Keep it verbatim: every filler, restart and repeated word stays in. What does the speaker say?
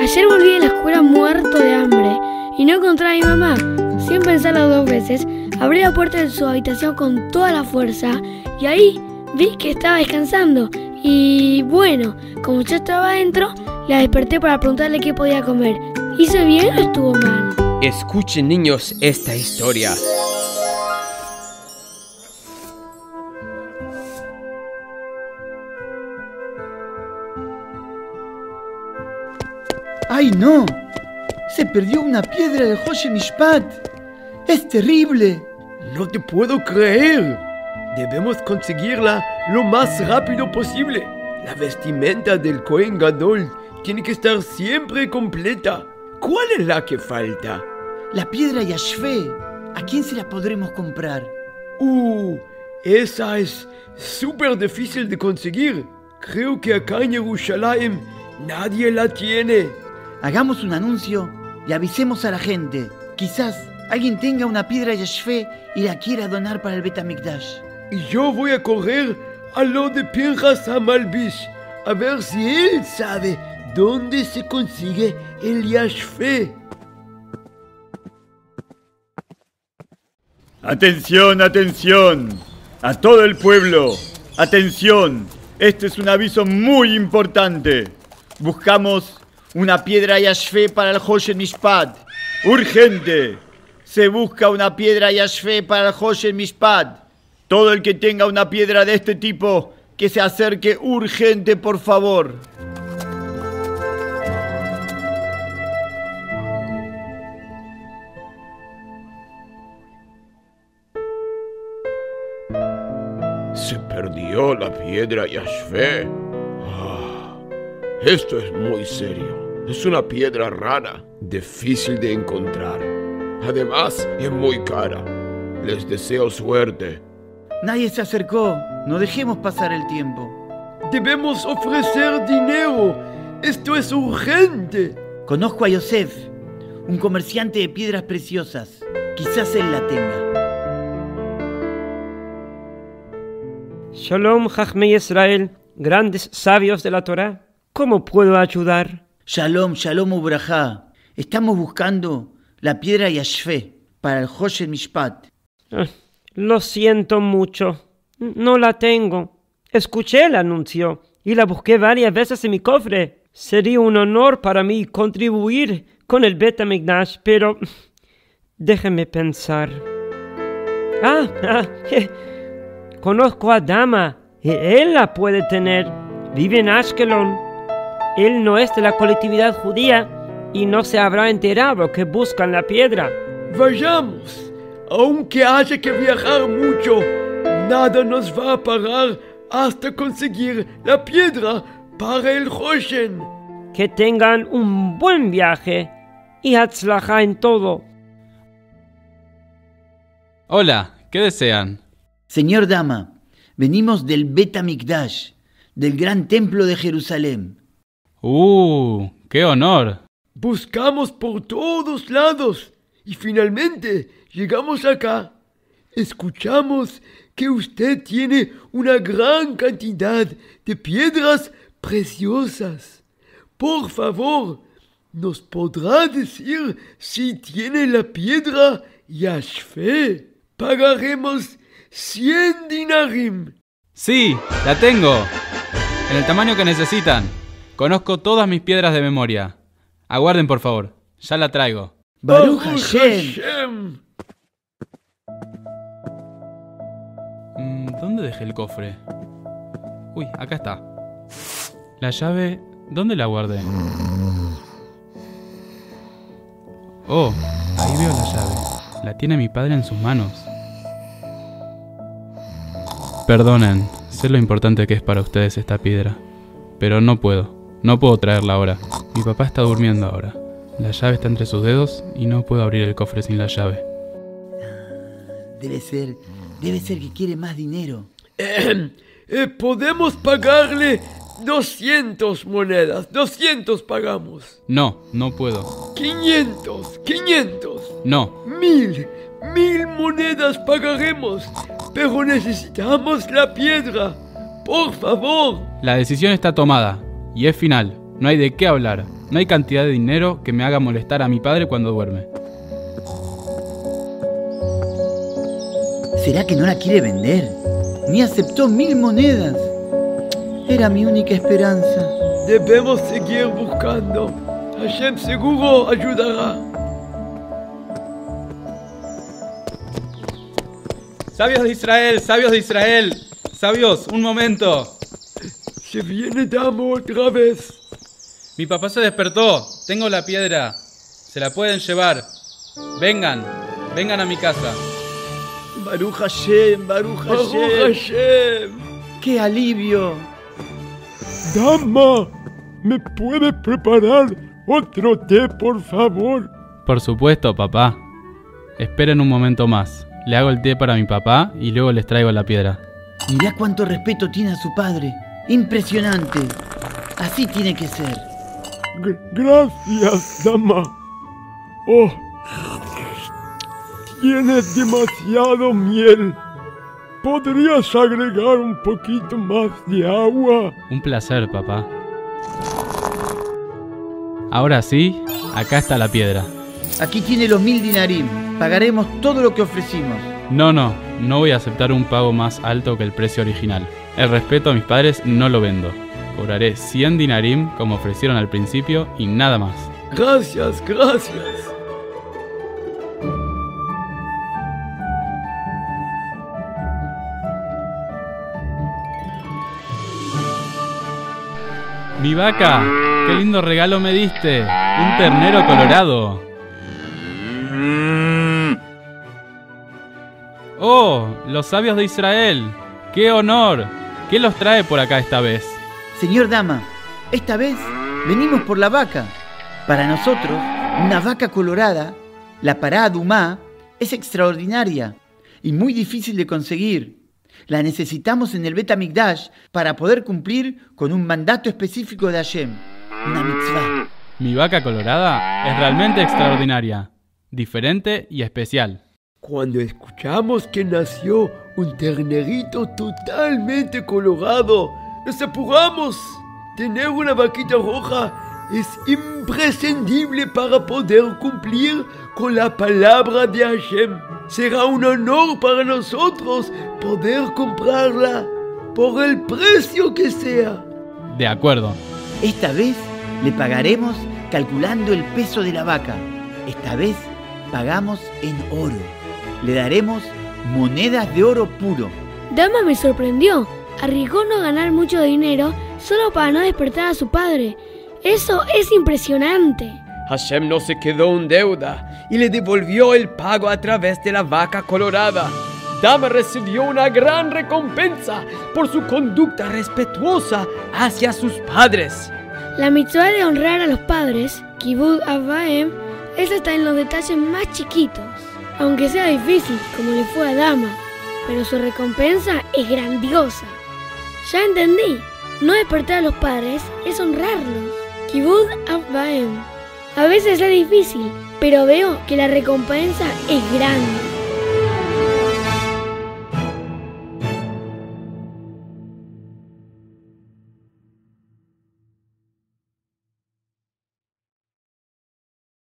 Ayer volví de la escuela muerto de hambre y no encontré a mi mamá. Sin pensarlo dos veces, abrí la puerta de su habitación con toda la fuerza y ahí vi que estaba descansando. Y bueno, como yo estaba adentro, la desperté para preguntarle qué podía comer. ¿Hizo bien o estuvo mal? Escuchen, niños, esta historia. ¡Ay, no! Se perdió una piedra de Hoshe Mishpat. ¡Es terrible! No te puedo creer. Debemos conseguirla lo más rápido posible. La vestimenta del Kohen Gadol tiene que estar siempre completa. ¿Cuál es la que falta? La piedra Yashvé. ¿A quién se la podremos comprar? Uh, esa es súper difícil de conseguir. Creo que acá en Jerusalén nadie la tiene. Hagamos un anuncio y avisemos a la gente. Quizás alguien tenga una piedra Yashvé y la quiera donar para el Bet HaMikdash. Y yo voy a correr a lo de Pinchas HaMalbish a ver si él sabe dónde se consigue el Yashvé. Atención, atención, a todo el pueblo, atención, este es un aviso muy importante. Buscamos una piedra Yashvé para el Hoshe Mishpat, urgente. Se busca una piedra Yashvé para el Hoshe Mishpat. Todo el que tenga una piedra de este tipo, que se acerque urgente, por favor. Se perdió la piedra Yashvé. Ah, esto es muy serio. Es una piedra rara, difícil de encontrar. Además, es muy cara. Les deseo suerte. Nadie se acercó. No dejemos pasar el tiempo. Debemos ofrecer dinero. Esto es urgente. Conozco a Yosef, un comerciante de piedras preciosas. Quizás él la tenga. Shalom, Jajmei Israel, grandes sabios de la Torá. ¿Cómo puedo ayudar? Shalom, shalom ubrajá. Estamos buscando la piedra Yashvé para el Hoshe Mishpat. Ah, lo siento mucho. No la tengo. Escuché el anuncio y la busqué varias veces en mi cofre. Sería un honor para mí contribuir con el Bet HaMikdash, pero déjeme pensar. Ah, ah je. Conozco a Dama. Él la puede tener. Vive en Ashkelon. Él no es de la colectividad judía y no se habrá enterado que buscan la piedra. Vayamos. Aunque haya que viajar mucho, nada nos va a parar hasta conseguir la piedra para el Hoshen. Que tengan un buen viaje y hatzlajá en todo. Hola, ¿qué desean? Señor Dama, venimos del Bet HaMikdash, del gran templo de Jerusalén. ¡Uh! ¡Qué honor! Buscamos por todos lados y finalmente llegamos acá. Escuchamos que usted tiene una gran cantidad de piedras preciosas. Por favor, ¿nos podrá decir si tiene la piedra Yashvé? Pagaremos cien dinarim. Sí, la tengo. En el tamaño que necesitan. Conozco todas mis piedras de memoria. Aguarden, por favor. Ya la traigo. Baruch Hashem. ¿Dónde dejé el cofre? Uy, acá está. La llave, ¿dónde la guardé? Oh, ahí veo la llave. La tiene mi padre en sus manos. Perdonen, sé lo importante que es para ustedes esta piedra. Pero no puedo, no puedo traerla ahora. Mi papá está durmiendo ahora. La llave está entre sus dedos y no puedo abrir el cofre sin la llave. Debe ser, debe ser que quiere más dinero. Eh, eh, podemos pagarle doscientas monedas. doscientas pagamos. No, no puedo. quinientos. quinientos. No. Mil. Mil monedas pagaremos. Pero necesitamos la piedra. Por favor. La decisión está tomada y es final. No hay de qué hablar. No hay cantidad de dinero que me haga molestar a mi padre cuando duerme. ¿Será que no la quiere vender? Ni aceptó mil monedas. Era mi única esperanza. Debemos seguir buscando. Hashem seguro ayudará. ¡Sabios de Israel! ¡Sabios de Israel! ¡Sabios, un momento! Se viene Dama otra vez. Mi papá se despertó. Tengo la piedra. Se la pueden llevar. Vengan. Vengan a mi casa. Baruch Hashem, Baruch Baruch Hashem. Hashem. ¡Qué alivio! Dama, ¿me puede preparar otro té, por favor? Por supuesto, papá. Esperen un momento más. Le hago el té para mi papá y luego les traigo la piedra. Mirá cuánto respeto tiene a su padre. Impresionante. Así tiene que ser. G- gracias, dama. Oh, tienes demasiado miel. ¿Podrías agregar un poquito más de agua? Un placer, papá. Ahora sí, acá está la piedra. Aquí tiene los mil dinarim. Pagaremos todo lo que ofrecimos. No, no, no voy a aceptar un pago más alto que el precio original. El respeto a mis padres no lo vendo. Cobraré cien dinarim como ofrecieron al principio y nada más. Gracias, gracias. ¡Mi vaca! ¡Qué lindo regalo me diste! ¡Un ternero colorado! ¡Oh! ¡Los sabios de Israel! ¡Qué honor! ¿Qué los trae por acá esta vez? Señor Dama, esta vez venimos por la vaca. Para nosotros, una vaca colorada, la pará Dumá, es extraordinaria y muy difícil de conseguir. La necesitamos en el Bet HaMikdash para poder cumplir con un mandato específico de Hashem, una mitzvah. Mi vaca colorada es realmente extraordinaria, diferente y especial. Cuando escuchamos que nació un ternerito totalmente colorado, nos apuramos. Tener una vaquita roja es imprescindible para poder cumplir con la palabra de Hashem. Será un honor para nosotros poder comprarla por el precio que sea. De acuerdo. Esta vez le pagaremos calculando el peso de la vaca. Esta vez pagamos en oro. Le daremos monedas de oro puro. Dama me sorprendió. Arriesgó no ganar mucho dinero solo para no despertar a su padre. Eso es impresionante. Hashem no se quedó en deuda y le devolvió el pago a través de la vaca colorada. Dama recibió una gran recompensa por su conducta respetuosa hacia sus padres. La mitzvah de honrar a los padres, Kibud Av Vaem, esa está en los detalles más chiquitos. Aunque sea difícil, como le fue a Dama, pero su recompensa es grandiosa. Ya entendí, no despertar a los padres es honrarlos. Kibud Av Vaem. A veces es difícil, pero veo que la recompensa es grande.